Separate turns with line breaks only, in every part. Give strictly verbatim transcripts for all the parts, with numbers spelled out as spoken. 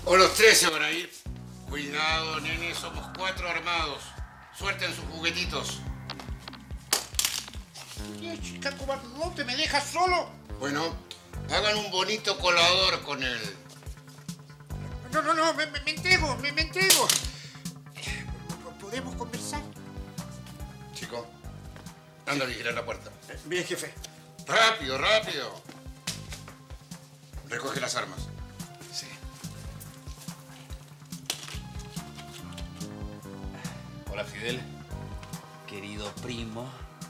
O los tres se van a ir. Cuidado, nene, somos cuatro armados. Suelten sus juguetitos.
¿Qué chica cobarde? ¿Dónde me dejas solo?
Bueno, hagan un bonito colador con él.
No, no, no, me, me, me entrego, me, me entrego. ¿Podemos conversar?
Chico, anda a vigilar la puerta.
Bien, jefe.
Rápido, rápido. Recoge las armas.
Sí.
Hola, Fidel. Querido primo.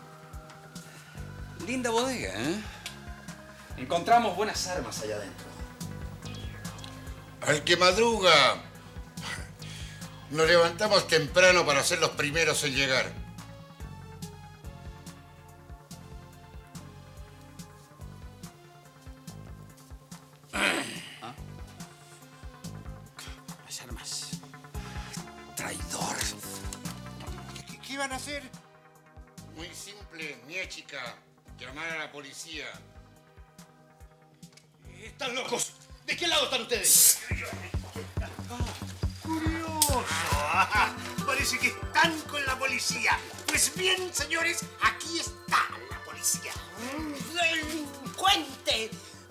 Linda bodega, ¿eh? Encontramos buenas armas allá adentro.
Al que madruga. Nos levantamos temprano para ser los primeros en llegar.
¿Ah?
Las armas.
Traidor.
¿Qué, qué van a hacer?
Muy simple, mía chica. Llamar a la policía.
Están locos. ¿De qué lado están ustedes? ¡Curioso! Parece que están con la policía. Pues bien, señores, aquí está la policía. ¡Delincuente!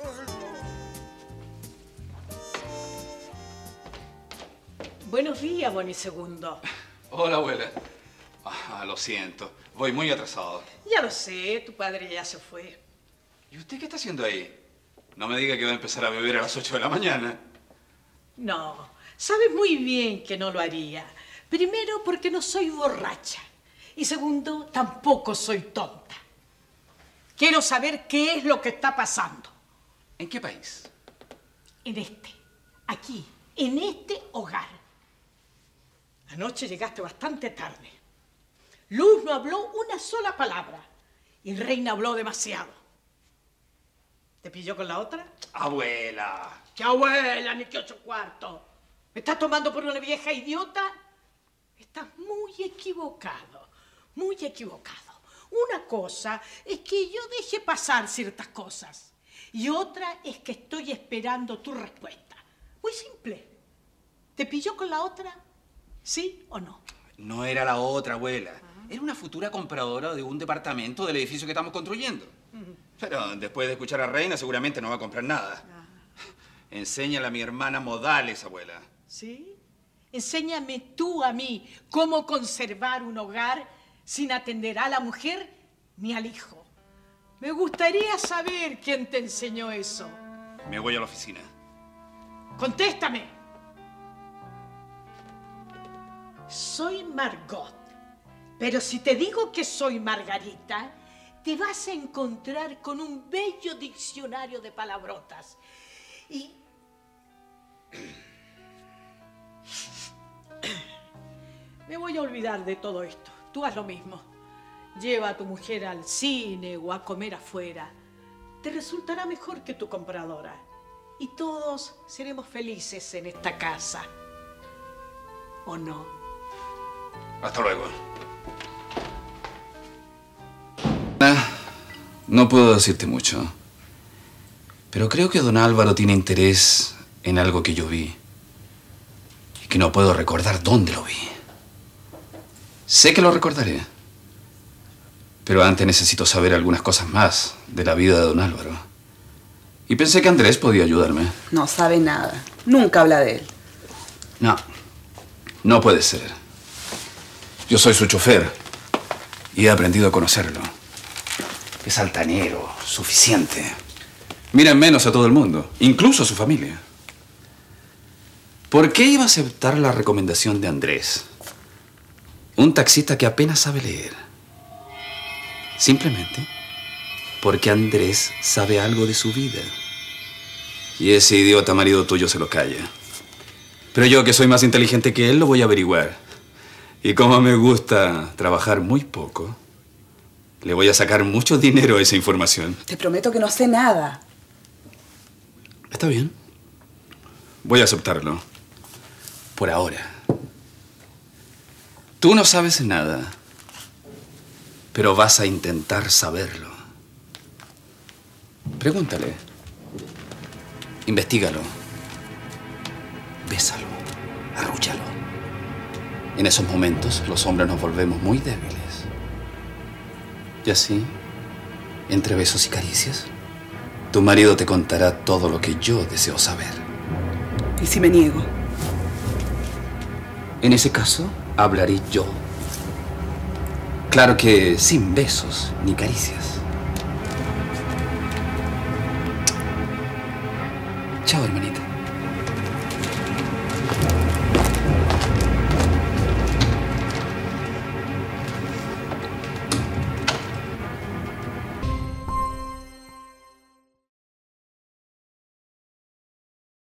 Buenos días, Bonisegundo.
Hola, abuela. Ah, lo siento. Voy muy atrasado.
Ya lo sé, tu padre ya se fue.
¿Y usted qué está haciendo ahí? No me diga que va a empezar a beber a las ocho de la mañana.
No, sabes muy bien que no lo haría. Primero, porque no soy borracha. Y segundo, tampoco soy tonta. Quiero saber qué es lo que está pasando.
¿En qué país?
En este, aquí, en este hogar. Anoche llegaste bastante tarde. Luz no habló una sola palabra y Reina habló demasiado. ¿Te pilló con la otra?
Abuela.
¡Qué abuela, ni qué ocho cuartos! ¿Me estás tomando por una vieja idiota? Estás muy equivocado, muy equivocado. Una cosa es que yo deje pasar ciertas cosas y otra es que estoy esperando tu respuesta. Muy simple. ¿Te pilló con la otra? ¿Sí o no?
No era la otra, abuela. Era una futura compradora de un departamento del edificio que estamos construyendo. Pero después de escuchar a Reina seguramente no va a comprar nada.
Ah.
Enséñale a mi hermana modales, abuela.
¿Sí? Enséñame tú a mí cómo conservar un hogar sin atender a la mujer ni al hijo. Me gustaría saber quién te enseñó eso.
Me voy a la oficina.
¡Contéstame! Soy Margot, pero si te digo que soy Margarita, te vas a encontrar con un bello diccionario de palabrotas. Y... me voy a olvidar de todo esto. Tú haz lo mismo. Lleva a tu mujer al cine o a comer afuera. Te resultará mejor que tu compradora. Y todos seremos felices en esta casa. ¿O no?
Hasta luego. Ah, no puedo decirte mucho. Pero creo que don Álvaro tiene interés en algo que yo vi. Y que no puedo recordar dónde lo vi. Sé que lo recordaré. Pero antes necesito saber algunas cosas más de la vida de don Álvaro. Y pensé que Andrés podía ayudarme.
No sabe nada. Nunca habla de él.
No. No puede ser. Yo soy su chofer. Y he aprendido a conocerlo. Es altanero, suficiente. Mira en menos a todo el mundo, incluso a su familia. ¿Por qué iba a aceptar la recomendación de Andrés? Un taxista que apenas sabe leer. Simplemente porque Andrés sabe algo de su vida. Y ese idiota marido tuyo se lo calla. Pero yo, que soy más inteligente que él, lo voy a averiguar. Y como me gusta trabajar muy poco, le voy a sacar mucho dinero a esa información.
Te prometo que no sé nada.
Está bien. Voy a aceptarlo. Por ahora. Tú no sabes nada, pero vas a intentar saberlo. Pregúntale. Investígalo. Bésalo, arrúchalo. En esos momentos los hombres nos volvemos muy débiles. Y así, entre besos y caricias, tu marido te contará todo lo que yo deseo saber.
¿Y si me niego?
En ese caso, hablaré yo. Claro que sin besos ni caricias. Chao, hermanito.